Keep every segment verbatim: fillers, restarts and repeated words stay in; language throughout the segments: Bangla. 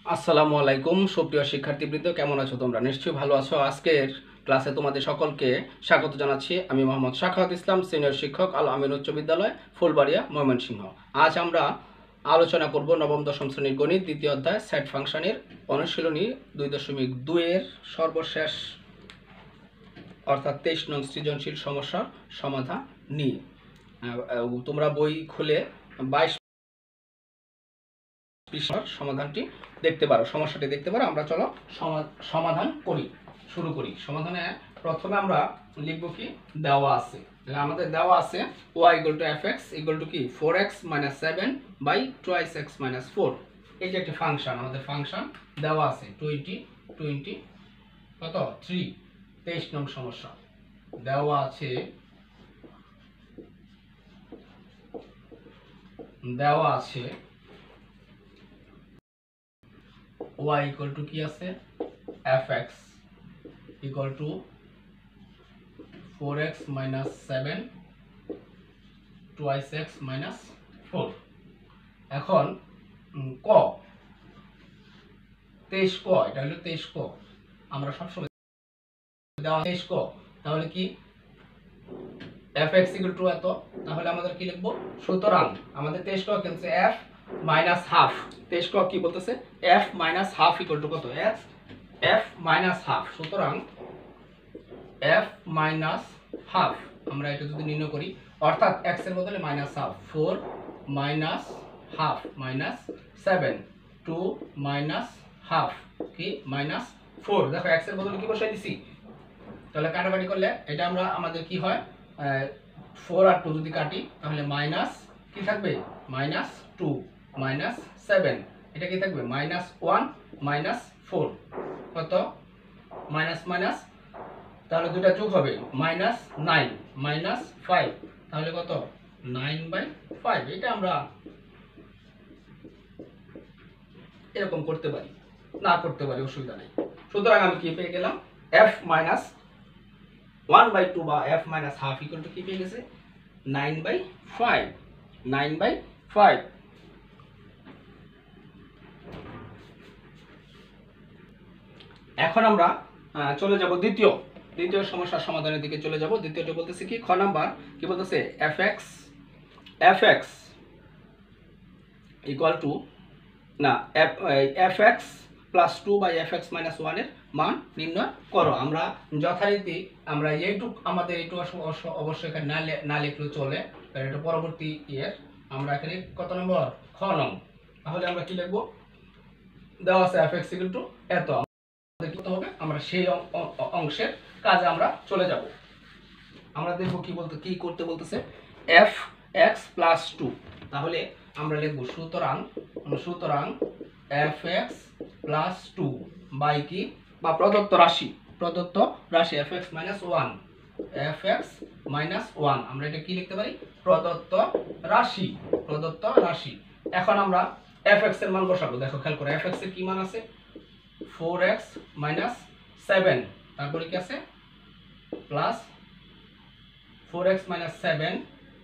আসসালামু আলাইকুম সুপ্রিয় শিক্ষার্থীবৃন্দ, কেমন আছো তোমরা? নিশ্চয়ই ভালো আছো। আজকের ক্লাসে তোমাদের সকলকে স্বাগত জানাচ্ছি। আমি মোহাম্মদ সাখাওয়াত ইসলাম, সিনিয়র শিক্ষক, আল আমিন উচ্চ বিদ্যালয়, ফুলবাড়িয়া, ময়মনসিংহ। আজ আমরা আলোচনা করব নবম দশম শ্রেণীর গণিত দ্বিতীয় অধ্যায় সেট ফাংশনের অনুশীলনী দুই দশমিক দুইয়ের সর্বশেষ অর্থাৎ তেইশ নং সৃজনশীল সমস্যার সমাধান নিয়ে। তোমরা বই খুলে বাইশ সমাধানটি দেখতে পারো, সমস্যাটি দেখতে পারো। আমরা চলো সমাধান করি, শুরু করি। সমাধানে প্রথমে আমরা লিখব কি, দেওয়া আছে, আমাদের দেওয়া আছে y equal to fx equal to কি four x minus seven by twice x minus four. এই যে একটি ফাংশন, আমাদের ফাংশন দেওয়া আছে টোয়েন্টি টোয়েন্টি কত থ্রি। তেইশ নং সমস্যা দেওয়া আছে, দেওয়া আছে y ইকুয়াল টু কি আছে fx equal to four x minus seven twice x minus four. এখন ক তেইশ ক, এটা হলো তেইশ ক। আমরা সবসময় দেওয়া তেইশ ক, তাহলে কি fx ইকুয়াল টু এত, তাহলে আমাদের কি লিখবো? সুতরাং আমাদের তেইশ ক কিন্তু f মাইনাস হাফ। তেইশ ক কি বলতেছে? f minus half equal to কত? f f minus half. সুতরাং f মাইনাস হাফ, আমরা এটা যদি নির্ণয় করি, অর্থাৎ x এর বদলে minus half, four minus half minus seven, two minus half কি মাইনাস ফোর। দেখো x এর বদলে কি বসাই দিছি, তাহলে কাটাকাটি করলে এটা আমরা আমাদের কি হয়, ফোর আর টু যদি কাটি তাহলে মাইনাস কি থাকবে, মাইনাস টু মাইনাস সেভেন, এটা কি থাকবে মাইনাস ওয়ান মাইনাস ফোর, কত মাইনাস মাইনাস, তাহলে দুটা যোগ হবে মাইনাস নাইন মাইনাস ফাইভ, তাহলে কত নাইন বাই ফাইভ। এটা আমরা এরকম করতে পারি, না করতে পারি, অসুবিধা নেই। সুতরাং আমি কি পেয়ে গেলাম, f minus one by two বা f minus half equal to কি পেয়ে গেছে, nine by five, nine by five. এখন আমরা চলে যাব দ্বিতীয় দ্বিতীয় সমস্যার সমাধানের দিকে চলে যাব। দ্বিতীয়টা বলতেছে কি, খ নাম্বার কি বলতেছে, fx fx ইকুয়াল টু না fx plus two by fx minus one এর মান নির্ণয় করো। আমরা যথারীতি আমরা এইটুক, আমাদের এইটুক অবশ্যই এখানে না না লিখলেও চলে, কারণ এটা পরবর্তী ইয়ের। আমরা এখানে কত নম্বর, খ নং। তাহলে আমরা কি লিখবো, দেওয়া আছে fx ইকুয়াল টু এত, আমাদের কি হবে, আমরা সেই অংশের কাজে আমরা চলে যাব। আমরা দেখব কি বলতে কি করতে বলতেছে, fx প্লাস টু। তাহলে আমরা লিখব সুতরাং সুতরাং fx প্লাস টু বাই কি, বা প্রদত্ত রাশি, প্রদত্ত রাশি fx minus one, fx minus one, আমরা এটা কি লিখতে পারি, প্রদত্ত রাশি, প্রদত্ত রাশি। এখন আমরা fx এর মান বসাবো। দেখো খেয়াল করো, fx এর কি মান আছে, ফোর এক্স মাইনাস সেভেন, তারপরে কি আছে plus four x minus seven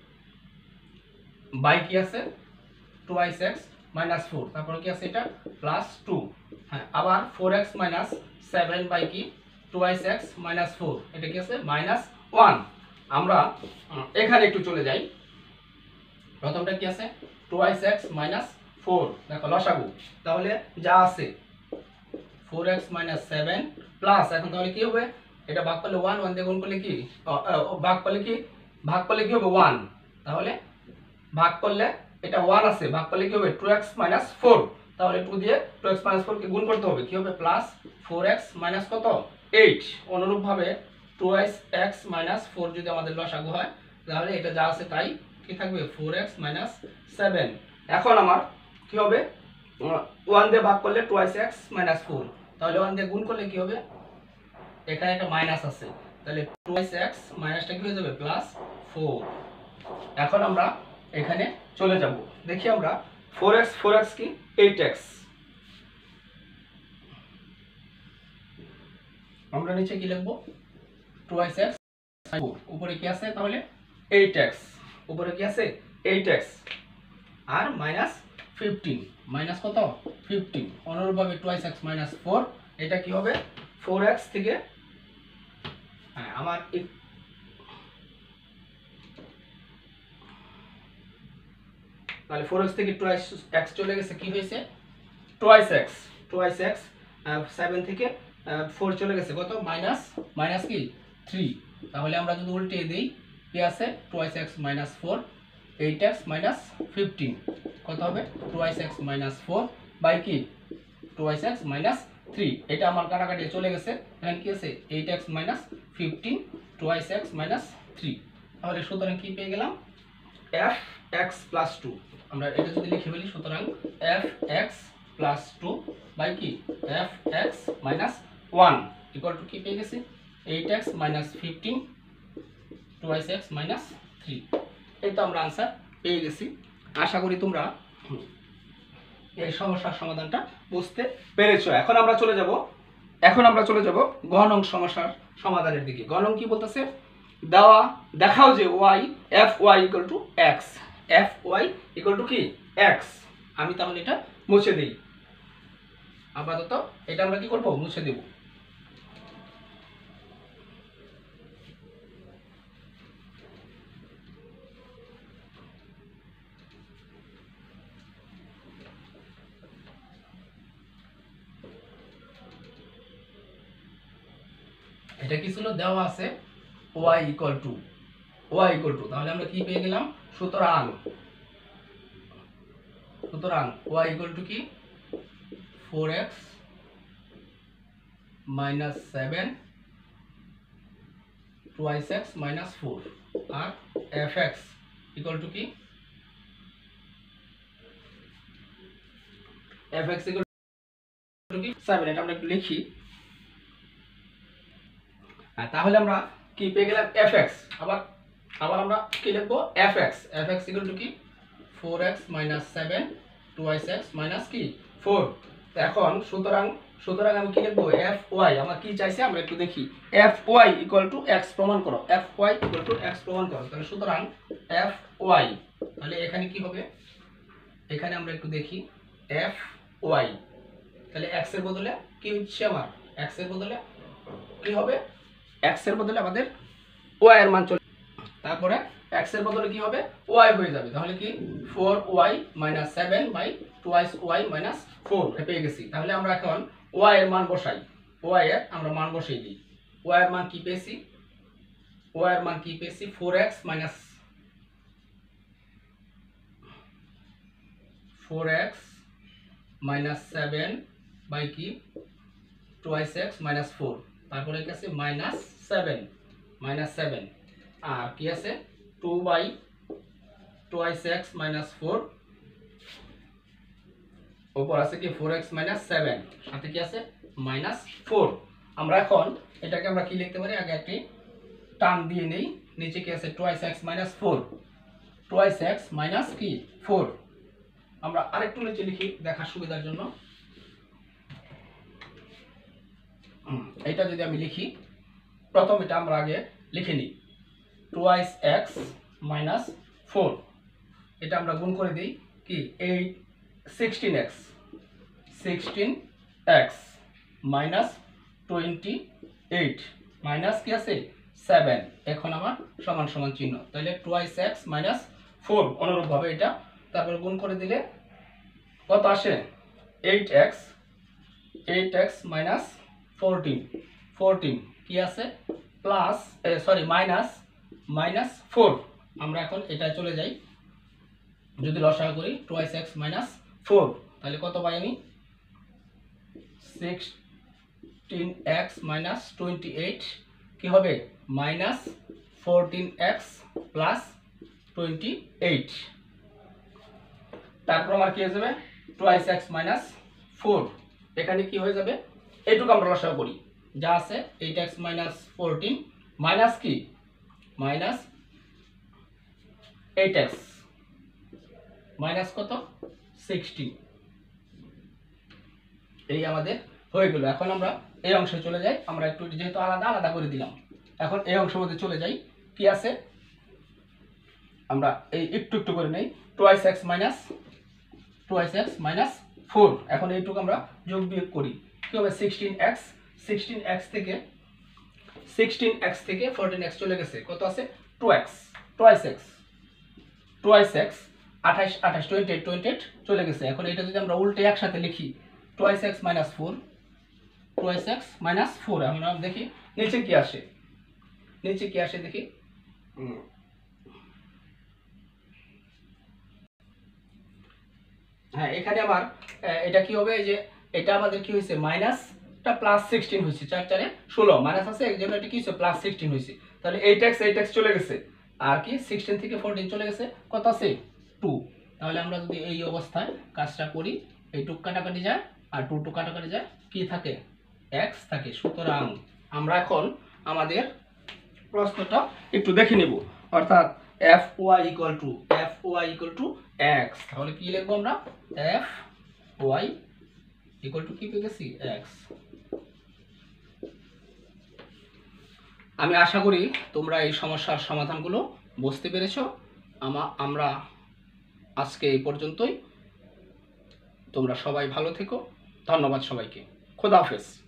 by কি আছে টুয়াইস এক্স মাইনাস ফোর, তারপরে কি আছে এটা প্লাস টু। হ্যাঁ, আবার four x minus seven by কি টুয়াইস এক্স মাইনাস ফোর, এটা কি আছে মাইনাস ওয়ান। আমরা এখানে একটু চলে যাই, প্রথমটা কি আছে টুয়াইস এক্স মাইনাস ফোর, দেখো লসাগু, তাহলে যা আছে four x minus seven plus, এখন তাহলে কি হবে, এটা ভাগ করলে ওয়ান, ওয়ান দিয়ে গুণ করলে কি ভাগ করলে কি ভাগ করলে কি হবে ওয়ান, তাহলে ভাগ করলে এটা ওয়ান আছে, ভাগ করলে কি হবে টু এক্স মাইনাস ফোর, তাহলে টু দিয়ে টু এক্স মাইনাস ফোর কে গুণ করতে হবে, কি হবে প্লাস ফোর এক্স মাইনাস কত এইট। অনুরূপভাবে টু এক্স মাইনাস ফোর যদি আমাদের লসাগু হয়, তাহলে এটা যা আছে তাই কি থাকবে, ফোর এক্স মাইনাস সেভেন। এখন আমার কি হবে, ওয়ান দিয়ে ভাগ করলে টুয়াইস এক্স মাইনাস ফোর, তাহলে ওয়ান দিয়ে গুণ করলে কি হবে, এখানে একটা মাইনাস আছে, তাহলে টুয়াইস এক্স মাইনাসটা কি হয়ে যাবে প্লাস ফোর। এখন আমরা এখানে চলে যাব, দেখি আমরা ফোর এক্স ফোর এক্স কি এইট এক্স, আমরা নিচে কি লিখবো, টুয়াইস এক্স ফোর, উপরে কি আছে তাহলে এইট এক্স, উপরে কি আছে এইট এক্স, আর মাইনাস ফিফটিন মাইনাস কত ফিফটিন। অনুরূপভাবে টুয়াইস এক্স মাইনাস ফোর, এটা কি হবে ফোর এক্স থেকে, হ্যাঁ আমার তাহলে ফোর এক্স থেকে টুয়াইস এক্স চলে গেছে, কি হয়েছে twice x, twice x seven থেকে ফোর চলে গেছে কত মাইনাস মাইনাস কি থ্রি। তাহলে আমরা যদি উল্টে দিই কি আছে twice x minus four, eight x minus fifteen কত হবে twice x minus four by কি টুয়াইস এক্স মাইনাস থ্রি। এটা আমার কাটাকাটি চলে গেছে, এখানে কি আছে eight x minus fifteen twice x minus three. তাহলে সুতরাং কি পেয়ে গেলাম এফ এক্স প্লাস টু। আমরা এটা যদি লিখে ফেলি, সুতরাং f x plus two by কি f x minus one equal to কি পেয়ে গেছি eight x minus fifteen twice x minus three. এই তো আমরা আনসার পেয়ে গেছি। আশা করি তোমরা এই সমস্যার সমাধানটা বুঝতে পেরেছো। এখন আমরা চলে যাব এখন আমরা চলে যাব গ নং সমস্যার সমাধানের দিকে। গ নং কি বলতেছে, দেওয়া দেখাও যে y f y equal to x, f y equal to কি এক্স। আমি তাহলে এটা মুছে দিই, আপাতত এটা আমরা কি করব মুছে দেব। এটা কি ছিল দেওয়া আছে y equal to y equal to, তাহলে আমরা কি পেয়ে গেলাম সুতরাং সুতরাং y ইকুয়াল টু কি four x minus seven twice x minus four, আর fx ইকুয়াল টু কি fx ইকুয়াল টু কি সেভেন। এটা আমরা একটু লিখি, তাহলে আমরা কি পেয়ে গেলাম fx। আবার আবার আমরা কি লিখবো fx, fx ইকুয়াল টু কি four x minus seven twice x minus কি ফোর। তো এখন সুতরাং সুতরাং আমি কি লিখবো fy, আমার কি চাইছে আমরা একটু দেখি, fy ইকুয়াল টু x প্রমাণ করো, fy ইকুয়াল টু x প্রমাণ করো। তাহলে সুতরাং fy, তাহলে এখানে কি হবে, এখানে আমরা একটু দেখি fy, তাহলে x এর বদলে কি হচ্ছে আমার x এর বদলে কি হবে x এর বদলে আমাদের y এর মান চলে, তারপরে x এর বদলে কি হবে y হয়ে যাবে। তাহলে কি four y minus seven by twice y minus four পেয়ে গেছি। তাহলে আমরা এখন y এর মান বসাই, y এর আমরা মান বসাই দিই। y এর মান কি পেয়েছি, y এর মান কি পেয়েছি four x minus four x minus seven by কি টুয়াইস এক্স মাইনাস ফোর, তারপরে কি আছে মাইনাস সেভেন মাইনাস সেভেন, আর কি আছে two by twice x minus four, উপর আছে কি ফোর এক্স মাইনাস সেভেন, সাথে কি আছে মাইনাস ফোর। আমরা এখন এটাকে আমরা কি লিখতে পারি, আগে একটি টার্ম দিয়ে নেই, নিচে কি আছে twice x minus four, twice x minus কি ফোর। আমরা আরেকটু নিচে লিখি দেখার সুবিধার জন্য, এটা যদি আমি লিখি, প্রথম এটা আমরা আগে লিখে নিই টুয়াইস এক্স মাইনাস ফোর, এটা আমরা গুণ করে দিই কি eight sixteen x sixteen x minus twenty eight minus কি আছে সেভেন, এখন আমার সমান সমান চিহ্ন, তাহলে টুয়াইস এক্স মাইনাস ফোর অনুরূপভাবে এটা, তারপরে গুণ করে দিলে কত আসে eight x eight x minus fourteen fourteen কি আছে plus sorry minus minus four. আমরা এখন এটা চলে যাই, যদি লসাগু করি টুয়াইস এক্স মাইনাস ফোর, তাহলে কত পাই আমি sixteen x minus twenty eight কি হবে minus fourteen x plus twenty eight, তারপর আমার কি হয়ে যাবে টুয়াইস এক্স মাইনাস ফোর, এখানে কি হয়ে যাবে এইটুকু আমরা লসাগু করি, যা আছে eight x minus fourteen minus কি মাইনাস এইট এক্স মাইনাস কত সিক্সটিন, এই আমাদের হয়ে গেল। এখন আমরা এই অংশে চলে যাই, আমরা একটু যেহেতু আলাদা আলাদা করে দিলাম, এখন এই অংশের মধ্যে চলে যাই, কি আছে আমরা এই একটু একটু করে নেই twice x minus twice x minus four. এখন এইটুকু আমরা যোগ বিয়োগ করি, কি হবে সিক্সটিন এক্স, সিক্সটিন এক্স থেকে সিক্সটিন এক্স থেকে ফোরটিন এক্স চলে গেছে, কত আছে two x, twice x, twice x আঠাশ আঠাশ টোয়েন্টি এইট টোয়েন্টি এইট চলে গেছে। এখন এটা যদি আমরা উল্টে একসাথে লিখি twice x minus four, twice x minus four, এখন আমরা দেখি নিচে কি আসে, নিচে কি আসে দেখি, হ্যাঁ এখানে আবার এটা কি হবে, যে এটা আমাদের কি হয়েছে মাইনাসটা প্লাস সিক্সটিন হয়েছে, চার চারে ষোলো, মাইনাস আছে এই জন্য এটা কি হয়েছে প্লাস সিক্সটিন হয়েছে, তাহলে এইট এক্স এইট এক্স চলে গেছে, আর কি সিক্সটিন থেকে ফোরটিন চলে গেছে, কত আছে টু। তাহলে আমরা যদি এই অবস্থায় কাজটা করি, এই টু কাটাকাটি যায় আর টু টু কাটাকাটি যায়, কি থাকে এক্স থাকে। সুতরাং আমরা এখন আমাদের প্রশ্নটা একটু দেখে নিব, অর্থাৎ f y equal to f y equal to x, তাহলে কি লিখবো আমরা এফ ওয়াই ইকুয়াল টু কি পেয়ে গেছি এক্স। আমি আশা করি তোমরা এই সমস্যার সমাধানগুলো বুঝতে পেরেছো। আমা আমরা আজকে এই পর্যন্তই, তোমরা সবাই ভালো থেকো, ধন্যবাদ সবাইকে, খোদা হাফেজ।